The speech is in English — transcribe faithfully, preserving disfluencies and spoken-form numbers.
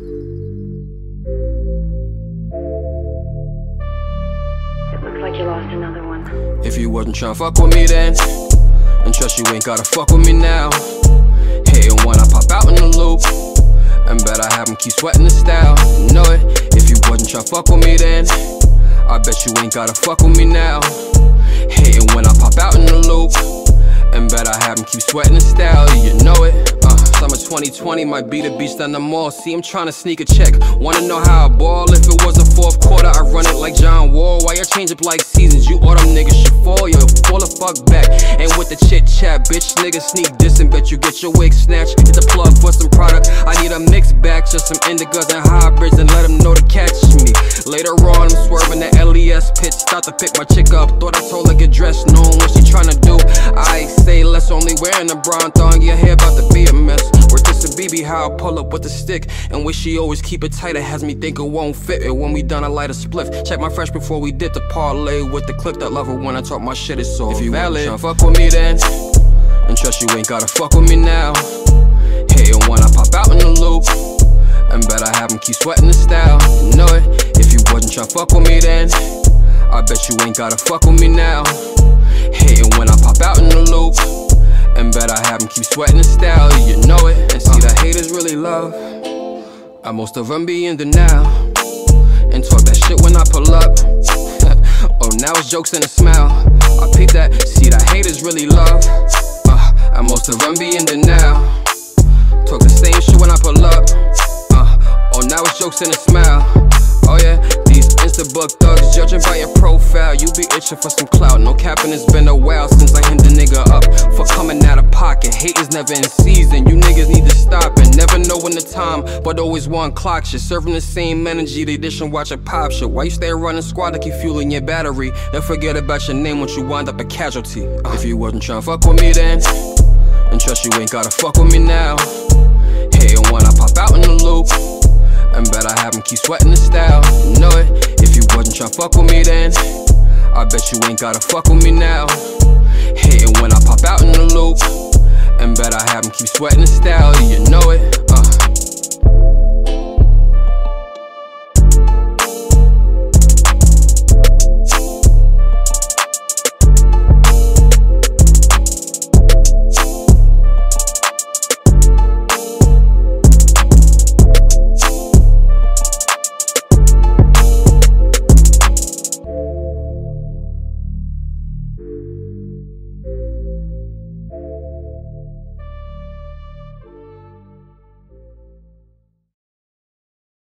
It looks like you lost another one. If you wasn't tryna fuck with me then, and trust you ain't gotta fuck with me now. Hating when I pop out in the loop, and bet I have 'em keep sweating the style. You know it. If you wasn't tryna fuck with me then, I bet you ain't gotta fuck with me now. Hating when I pop out in the loop, and bet I have 'em keep sweating the style. You know it. Uh, summer twenty twenty might be the beast on the mall. See him tryna sneak a check. Wanna know how I ball? If it was a fourth quarter, I run it like John Wall. Why you change up like seasons? You all them niggas should fall. Yo, fall the fuck back. And with the chit chat, bitch, niggas sneak this and bet you get your wig snatched. Hit the plug for some product. I need a mixed bag, just some indigos and hybrids, and let them know to catch me. Later on, I'm swerving the L E S pit. Start to pick my chick up. Thought I told her get dressed, knowing what she tryna do. I say less, only wearing a brown thong. Your hair about to be a mess. Work this a B B, how I pull up with the stick, and wish she always keep it tight. It has me think it won't fit. And when we done, I light a spliff. Check my fresh before we did the parlay with the click. That love her when I talk my shit, it's so if you valid. Tryna fuck with me then, and trust you ain't gotta fuck with me now. Hating when I pop out in the loop, and bet I have 'em keep sweating the style. You know it. If you wasn't tryna fuck with me then, I bet you ain't gotta fuck with me now. Hating when I pop out in the loop, and bet I have 'em keep sweating the style. You know it. And see the haters really love, I most of 'em be in denial, and talk that shit when I pull up. Oh, now it's jokes and a smile. I peep that. See the haters really love, uh, and most of 'em be in denial. Talk the same shit when I pull up. Uh, oh, now it's jokes and a smile. Oh yeah, these Instabook thugs judging by your profile. You be itching for some clout. No capping, it's been a while since I hit the nigga up for coming out of pocket. Haters never in season. You niggas need to stop and never know when the time, but always one clock shit. Serving the same energy they dish and watch a pop shit. Why you stay running squad to keep fueling your battery? Then forget about your name once you wind up a casualty. Uh, if you wasn't tryna fuck with me then, and trust you ain't gotta fuck with me now. Hating when I pop out in the loop, and bet I have 'em keep sweating the style. You know it. If you wasn't tryna fuck with me then, I bet you ain't gotta fuck with me now. Hating when I pop out in the loop, and bet I have 'em keep sweating the style. You know